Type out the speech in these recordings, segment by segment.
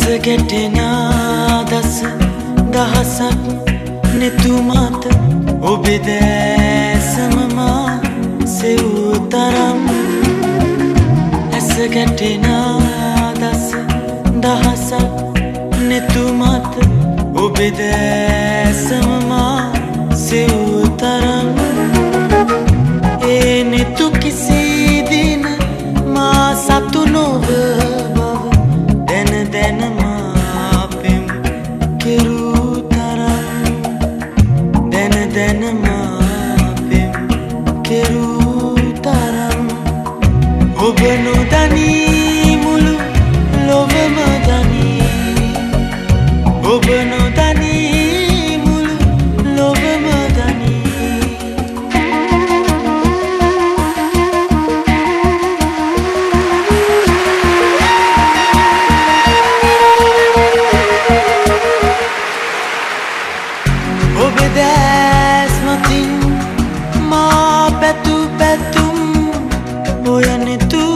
ගැටෙන දස දහසක් නෙතුමත ඔබේ දැසම මා සෙවූ තරම් ඇස ගැටෙන දස දහසක් නෙතුමත ඔබේ දැසම මා සෙවූ තරම් ඒ නෙතු කිසි දින මා සතු නොව ඔබ නොදනී මුළු ලොවම දනී ඔබ නොදනී මුළු ලොවම දනී ඔබ දැස් මතින් මා පැතු පැතුම් ඔයනේ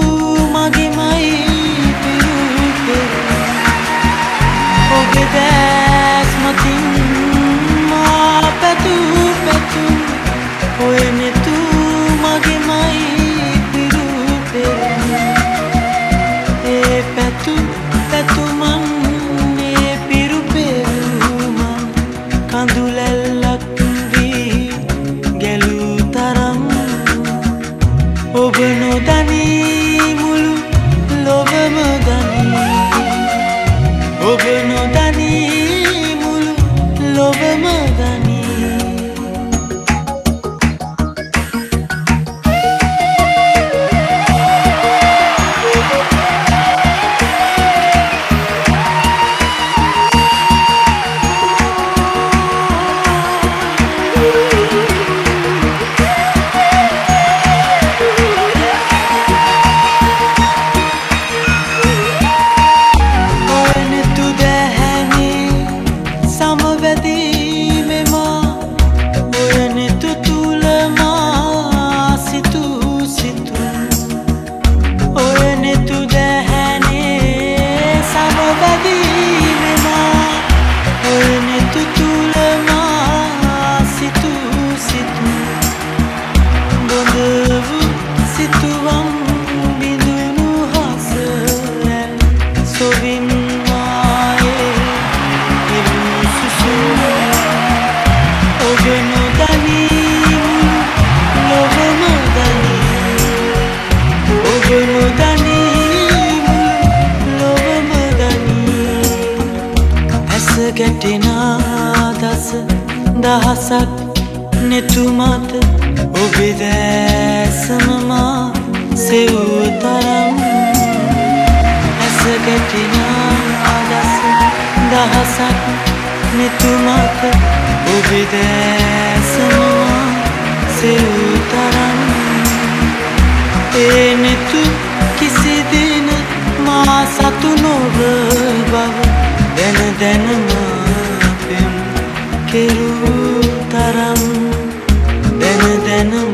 ඔබ නොදනී මුළු ලොවම දනී ඔබ නොදනී මුළු ලොවම දනී ගැටෙන දස දහසක් නෙතුමත ඔබේ දැසම මා සෙවූ තරම් ඇස ගැටෙන දස දහසක් නෙතුමත ඔබේ දැසම මා සෙවූ තරම් ඒ නෙතු කිසි දින මා සතු නොව බව දැන පෙම් කෙරූ තරම් දැන